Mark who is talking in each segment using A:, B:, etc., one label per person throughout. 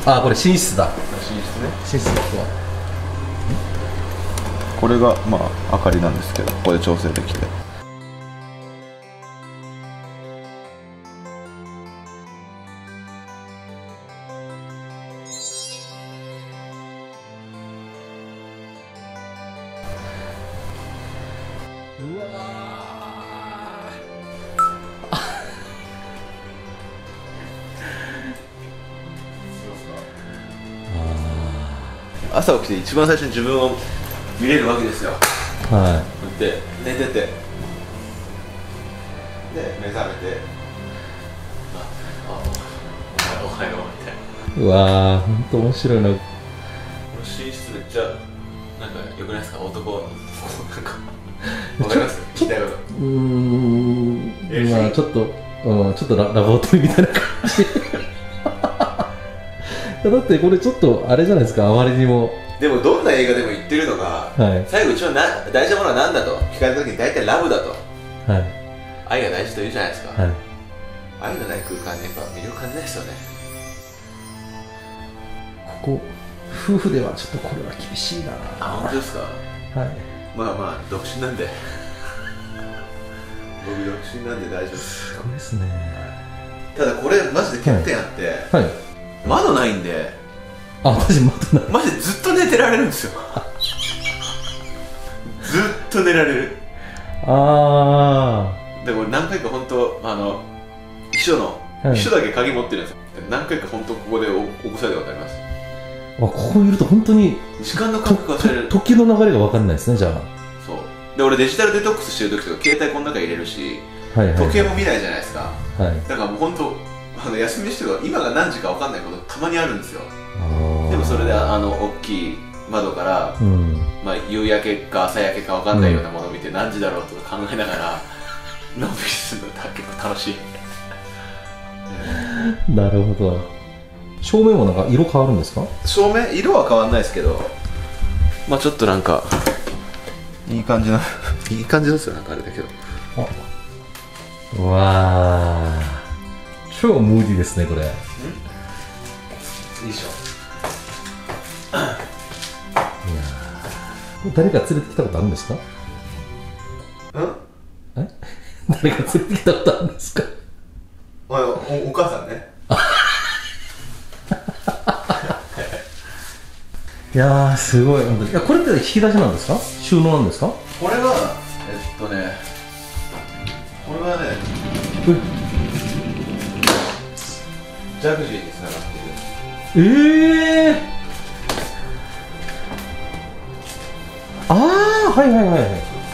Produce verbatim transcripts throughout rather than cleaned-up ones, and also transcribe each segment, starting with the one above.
A: あ、これ寝室だ。
B: 寝室ね。
A: 寝室だとは。
B: これがまあ明かりなんですけど、ここで調整できて。
A: うわ
B: 朝起きて一番最初に自分を見れるわけですよ。
A: は
B: で寝てて、で目覚めて、ああおはようみたいな。
A: い。うわー、ほんと面白いな。
B: この寝室めっちゃなんか良くないですか？男なんかわかります？聞きたいこと。
A: うーん、まあちょっと、うん、ちょっとララボトリみたいな感じ。だってこれちょっとあれじゃないですか、あまりにも。
B: でもどんな映画でも言ってるのが、はい、最後一番な大事なものは何だと聞かれた時に大体ラブだと、はい、愛が大事と言うじゃないですか、はい、愛のない空間にやっぱ魅力感じないですよね。
A: ここ夫婦ではちょっとこれは厳しいな。
B: あ、本当ですか？はい。まあまあ独身なんで僕独身なんで大丈夫です。
A: すごいですね。
B: ただこれマジで欠点あって、はいはい、窓ないんで、
A: あ、私窓ない。
B: マジでずっと寝てられるんですよ。ずっと寝られる。ああ。でも何回か本当あの秘書の、はい、秘書だけ鍵持ってるんですよ。何回か本当ここで起こされたことあります。
A: あ、ここにいると本当に
B: 時間の感覚が忘れる。
A: 時の流れが分かんないですね、じゃあ。
B: そうで、俺デジタルデトックスしてる時とか携帯この中入れるし、はいはいはい、時計も見ないじゃないですか、はい、だからもう本当あの休みしてる今が何時か分かんないことたまにあるんですよ。でもそれであの大きい窓から、うん、まあ、夕焼けか朝焼けか分かんないようなものを見て、うん、何時だろうとか考えながらのんびりするの結構楽しい。
A: なるほど。照明もなんか色変わるんですか？
B: 照明色は変わんないですけど、まあちょっとなんかいい感じのいい感じですよ、なんかあれだけど。
A: あ、うわー、超ムーディーですねこれ。ん？い
B: いでしょ。
A: いや誰か連れてきたことあるんですか？ん？え？誰か連れてきたことあるんですか？
B: お, お, お母さんね。
A: いやーすごい。いや、これって引き出しなんですか？収納なんですか？
B: これはえっとねこれはねジャグジーにつながってる。
A: ええー、ああ、はいはいはいはい。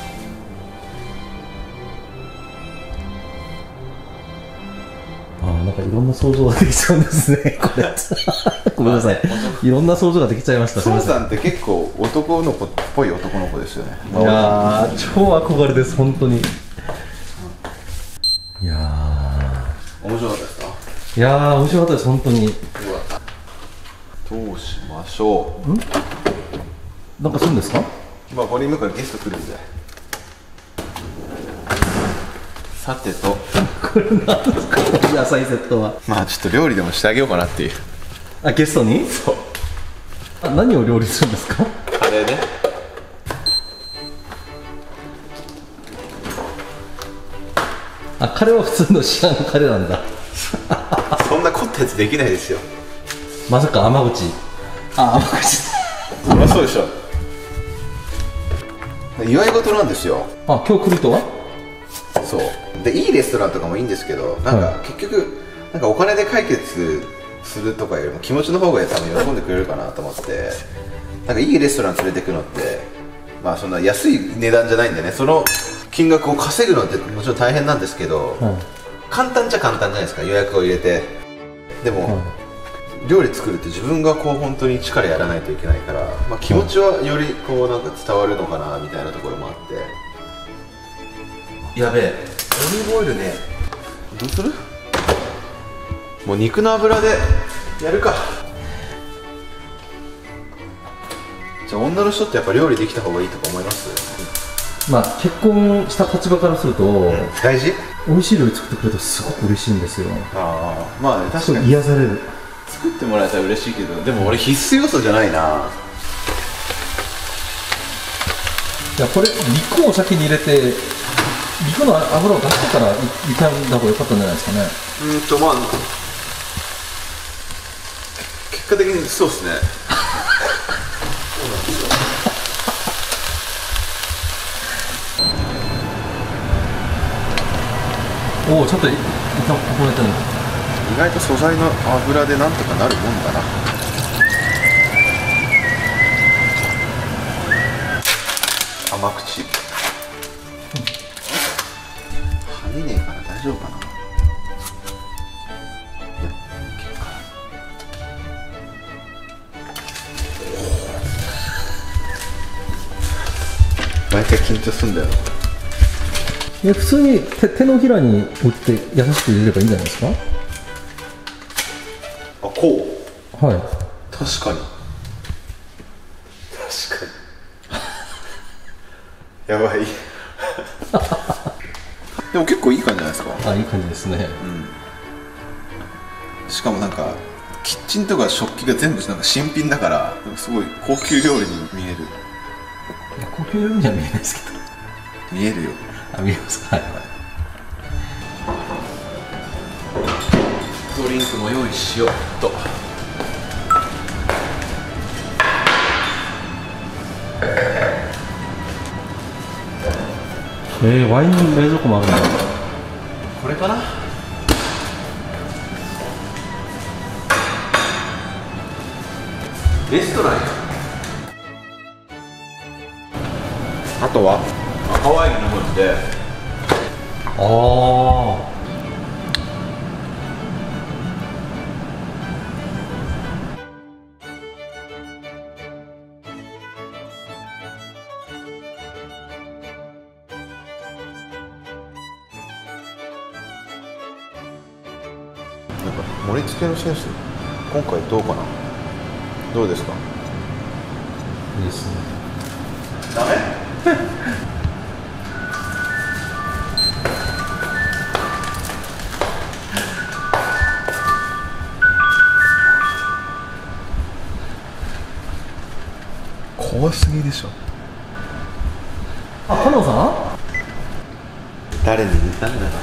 A: なんかいろんな想像ができちゃうんですね、これ。ごめんなさい。いろんな想像ができちゃいました。
B: 孫さんって結構男の子っぽい男の子ですよね。
A: いやー、超憧れです、本当に。いや
B: ー、面白かったですか？
A: いやー、面白かったです、本当に。
B: どうしましょう。
A: ん？なんかするんですか？
B: まあ、ボリュームからゲスト来るんで。さてと
A: これ何ですか、野菜セットは。
B: まあちょっと料理でもしてあげようかなっていう。
A: あ、ゲストに？
B: そう。
A: あ、何を料理するんですか？
B: カレーね。
A: あ、カレーは普通の市販のカレーなんだ。
B: そんな凝ったやつできないですよ。
A: まさか甘口。あ、甘口。
B: そりゃそうでしょ。祝い事なんですよ。
A: あ、今日来るとは？
B: そうで、いいレストランとかもいいんですけど、なんか結局、はい、なんかお金で解決するとかよりも気持ちの方が多分喜んでくれるかなと思って、なんかいいレストラン連れてくのってまあそんな安い値段じゃないんでね、その金額を稼ぐのってもちろん大変なんですけど、はい、簡単っちゃ簡単じゃないですか、予約を入れて。でも、はい、料理作るって自分がこう本当に力やらないといけないから、まあ、気持ちはよりこうなんか伝わるのかなみたいなところもあって。やべえ、オリーブオイルね、どうする？もう肉の油でやるか。じゃあ女の人ってやっぱ料理できた方がいいとか思います？
A: まあ結婚した立場からすると、うん、
B: 大事？
A: 美味しい料理作ってくれるとすごく嬉しいんですよ。
B: ああ、まあね、確かに
A: 癒される。
B: 作ってもらえたら嬉しいけど、でも俺必須要素じゃないな。
A: いやこれ肉を先に入れて肉の油を出してから炒めた方が良かったんじゃないですかね。
B: うんとまあ結果的にそうですね。
A: おお、ちょっと炒めたの。
B: 意外と素材の油でなんとかなるもんだな。甘口、跳ねねえから大丈夫かな。いや、結構毎回緊張すんだよ。
A: いや普通に 手, 手のひらに打って優しく入れればいいんじゃないですか。
B: あ、こう。
A: はい。
B: 確かに。確かに。やばい。でも結構いい感じじゃないですか。
A: あ、いい感じですね。
B: うん。しかもなんかキッチンとか食器が全部なんか新品だからすごい高級料理に見える。
A: いや高級料理には見えないですけど。
B: 見えるよ。
A: あ、見えますか。はいはい。
B: ドリンクも用意しようっと。
A: えー、ワイン冷蔵庫もあるんだ。
B: これかな。レストランや。あとは赤ワイン飲むんで。
A: ああ。
B: なんか盛り付けのセンス今回どうかな。どうですか。
A: いいですね。
B: ダメ。怖すぎでしょ。
A: あ、加納さん。
B: 誰に似たんだろう。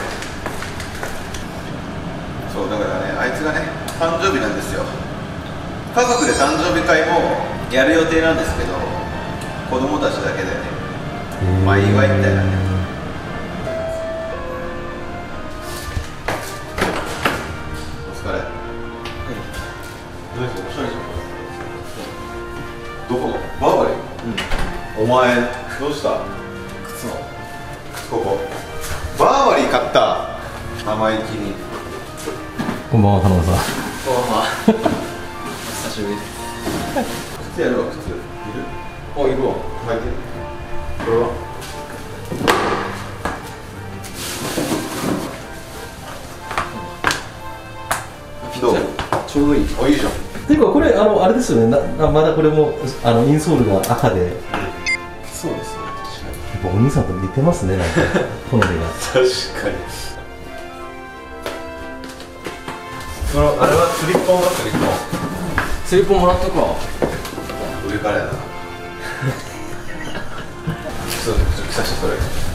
B: そうだからね、あいつがね誕生日なんですよ。家族で誕生日会もやる予定なんですけど、子供たちだけでね、まあ祝いみたいなね。お疲れ。どうですか、おしゃれじゃん。どこ？バーバリー？うん。お前どうした？靴の靴ここ。バーバリー買った。生意気に。
A: こんばんは、加納さん。
C: こんばんは。久しぶりです。
B: 靴やるわ、靴。いる？あ、いるわ。履いてる。これは？どう？
C: ちょうどいい。
B: あ、いいじゃん。
A: っていうかこれあのあれですよね。ななまだこれもあのインソールが赤で。
C: そうですね。
A: やっぱお兄さんと似てますね。なんか好みが。
B: 確かに。そのあれはスリッポンがスリッポン。
C: スリッポンもらっとくわ。
B: 上からやな。そう、着させてそれ。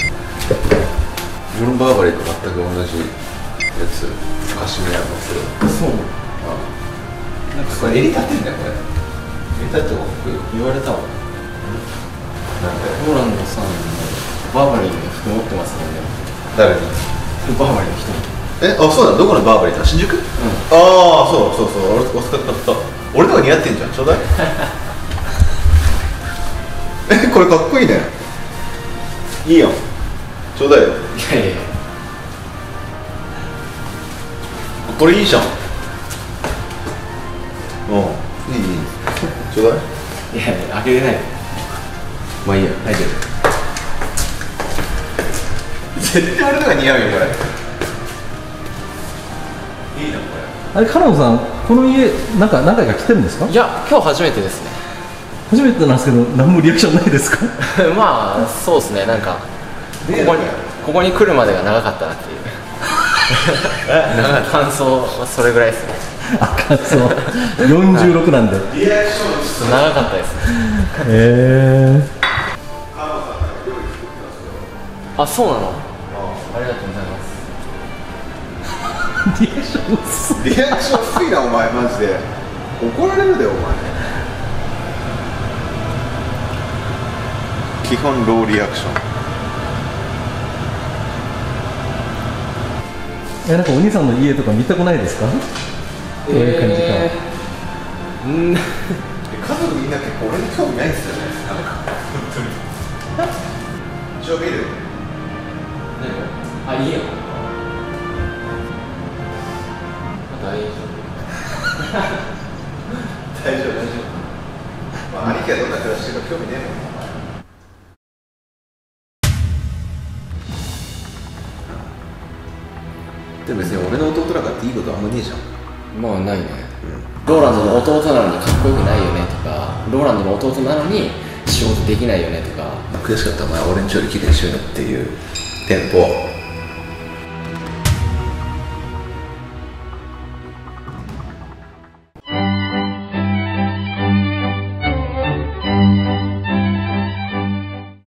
B: ジョン・バーバリーと全く同じやつ。カシミヤのする。
C: そう。
B: なんかこれ襟立ってんだよこれ。襟立ってもかっこいいよ。
C: 言われたわ。
B: なんで？
C: ポーランドさんのバーバリーの服持ってますもんね。
B: 誰に？
C: バーバリーの人に。
B: え、あ、そうなの？どこのバーバリーだ？新宿？うん。ああ、そうそうそう。俺お使ったった。俺とか似合ってんじゃん。ちょうだい。え、これかっこいいね。いいやん。ちょうだいよ。
C: いやいやいや。
B: これいいじゃん。うん。いいいい。ちょうだい。
C: いやいや、開けれない。
B: まあいいや。
C: 入ってる。
B: 絶対俺とか似合うよこれ。いいなこれ。
A: あれ、加納さん、この家なんか何回か来てるんですか？
C: いや、今日初めてですね。
A: 初めてなんですけど、何もリアクションないですか？
C: まあ、そうですね。なんかここにここに来るまでが長かったなっていう。感想はそれぐらいですね。
A: あかんそうよんじゅうろくなんで
B: リアクション
C: ちょっと長かったですね。
A: へえ
C: あ、そうなの。ありがとうございます。
A: リアクション薄い
B: リアクション薄いなお前マジで怒られるでお前基本ローリアクション
A: え、なんかお兄さんの家とか見たくないですか？どういう感じか、
C: えー、うん
B: 家族みんな結構俺に興味ないんですよねなんか本当に一応見る
C: あ、いいよ。大丈夫。
B: 大丈夫大丈夫まあ兄貴はどんな暮らししてるか興味ねえもんなでも別に俺の弟らがっていいことあんまねえじゃん
C: まあないね、うん、ローランドの弟なのにかっこよくないよねとか、ローランドの弟なのに仕事できないよねとか、
B: 悔しかったらお前俺んちより綺麗にしようよっていう店舗